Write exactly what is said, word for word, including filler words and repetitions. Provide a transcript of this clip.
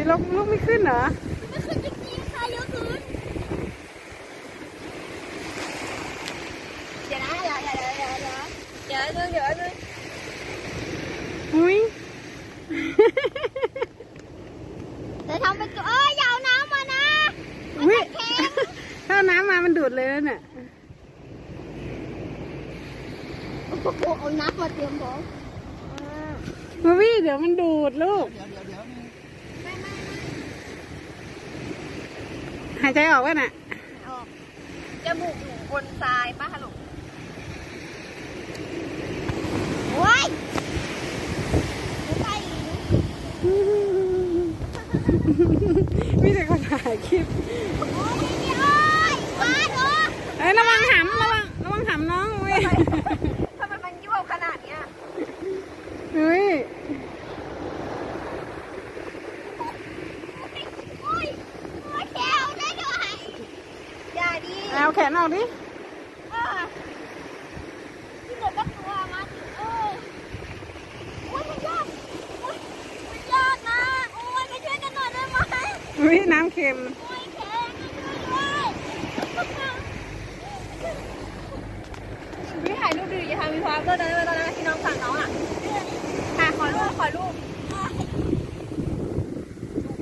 ลกลูกไม่ขึ้นเหรอไม่ขึ้นจริงๆค่ะเยอะขึ้นเดี๋ยวนะเดี๋ยวเดี๋ยวเดี๋ยวเดี๋ยวเดี๋ยวเดี๋ยวเดี๋ยวเดี๋ยวอุ้ยจะทำเป็นตัวเอ้ยอย่าเอาน้ำมานะอุ้ยถ้าน้ำมามันดูดเลยนั่นน่ะโอ้โหเอาน้ำมาเตรียมพร้อมมาวี่เดี๋ยวมันดูดลูกหายใจออกวะน่ะออกจมูกอยู่บนทรายป้าฮัลโหลโอ้ยมีแต่คนถ่ายคลิปโอ้ยนี่โอ้ยว้าโดเอ้ยระวังหำระวังระวังหำน้องเว้ยทำไมมันยั่วขนาดเนี้ยเฮ้ยเอาแขนออกดิที่เหลือก็ตัวมันเออโอ้ยมันยากโอ้ยมันยากนะโอ้ยมาช่วยกันหน่อยได้ไหมอุ้ยน้ำเค็มโอ้ยแข็งช่วยด้วยพี่ถ่ายรูปดิอย่าทำมีความเพื่อนเลยตอนนั้นที่น้องสั่งน้องอ่ะถ่ายขอรูปขอรูป